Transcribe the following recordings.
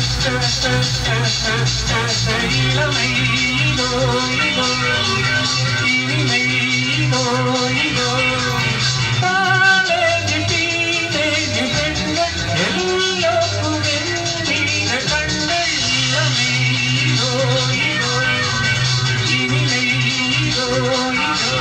இளமை இதோ இதோ இனிமை இதோ இதோ காலேஜ் டீனேஜ் பெண்கள் எல்லோருக்கும் நீல கண்கள் இளமை இதோ இதோ இனிமை இதோ இதோ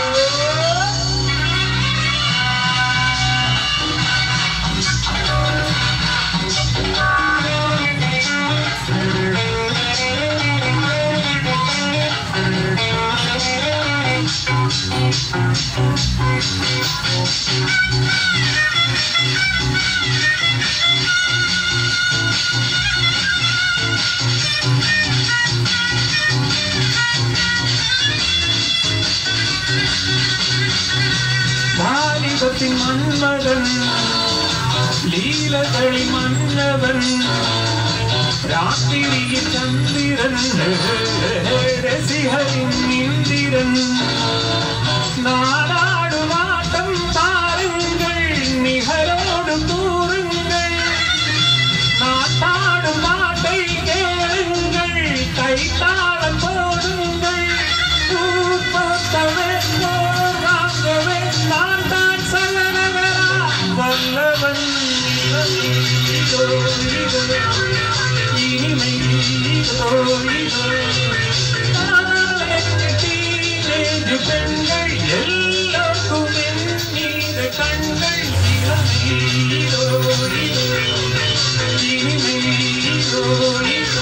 வாலிபத்தின் மன்மதன் லீலகளி மன்னவன் ராத்திரியின் சந்திரன் ரசிகரின் இந்திரன் நாடாடும் ஆட்டம் பாருங்கள் நிகரோடு கூறுங்கள் நாட்டாடும் நாட்டை கேளுங்கள் கைத்தாளம் போடுங்கள் பூத்தவே போராங்கவே நான் தான் சகலவரா வல்லவன் இதோ இதோ இனிமை இதோ இதோ டீனேஜ் பெண்கள் எல்லோருக்கும் நீல கண்கள் இளமை இதோ இதோ இனிமை இதோ இதோ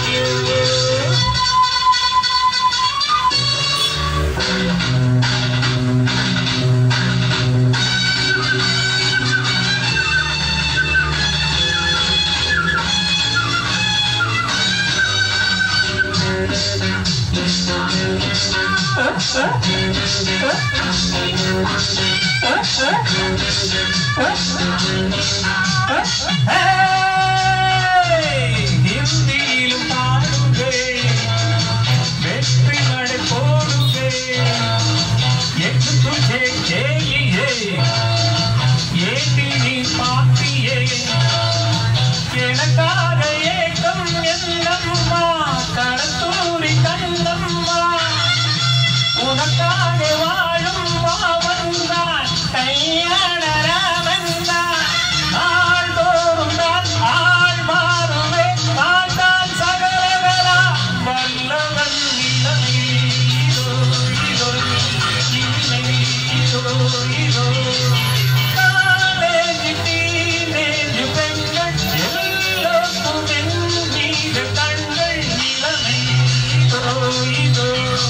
ஹிந்தியிலும் பாடுவே வெற்றி நடை போடுவே எட்டு துஜே கேலியே ஏண்டி நீ பாத்தியே எனக்காக ஏக்கம் என்னம்மா கடத்தூரி கண்ணம்மா உனக்காக வாழும் மாவன்தான் கையாள ராமன்தான் நாள்தோறும் நான் ஆள் மாறுவே நான் தான் சகலவரா வல்லவன் இளமை இதோ இதோ இனிமை இதோ இதோ காலேஜ் டீனேஜ் பெண்கள் எல்லோருக்கும் நீல கண்கள் இளமை இதோ இதோ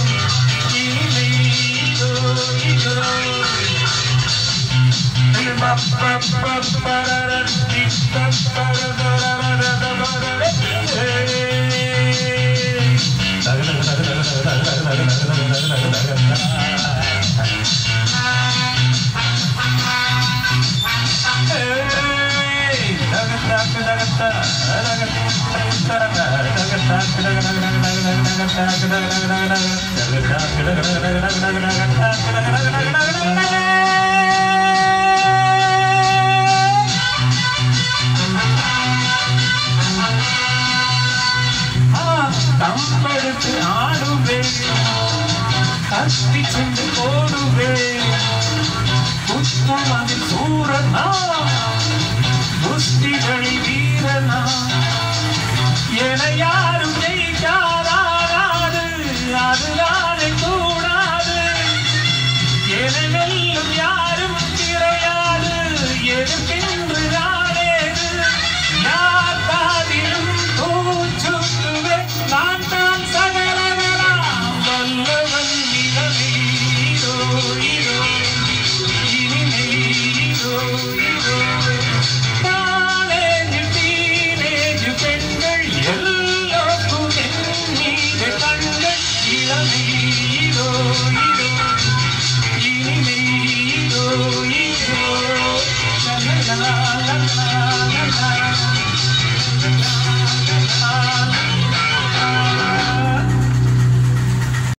தம்படுத்து ஆடுவே கத்தி சென்று போடுவே புஷ்பம் அதில் சூரனா புஷ்டிகளில் வீரனா என யாரு